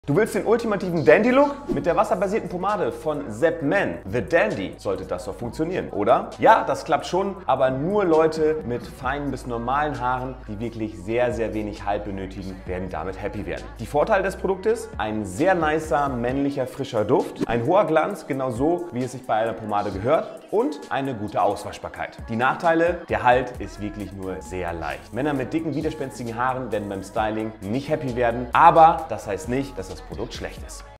Du willst den ultimativen Dandy-Look? Mit der wasserbasierten Pomade von Zepp Man, The Dandy, sollte das doch funktionieren, oder? Ja, das klappt schon, aber nur Leute mit feinen bis normalen Haaren, die wirklich sehr, sehr wenig Halt benötigen, werden damit happy werden. Die Vorteile des Produktes? Ein sehr nicer, männlicher, frischer Duft, ein hoher Glanz, genau so, wie es sich bei einer Pomade gehört, und eine gute Auswaschbarkeit. Die Nachteile? Der Halt ist wirklich nur sehr leicht. Männer mit dicken, widerspenstigen Haaren werden beim Styling nicht happy werden, aber das heißt nicht, dass das Produkt schlecht ist.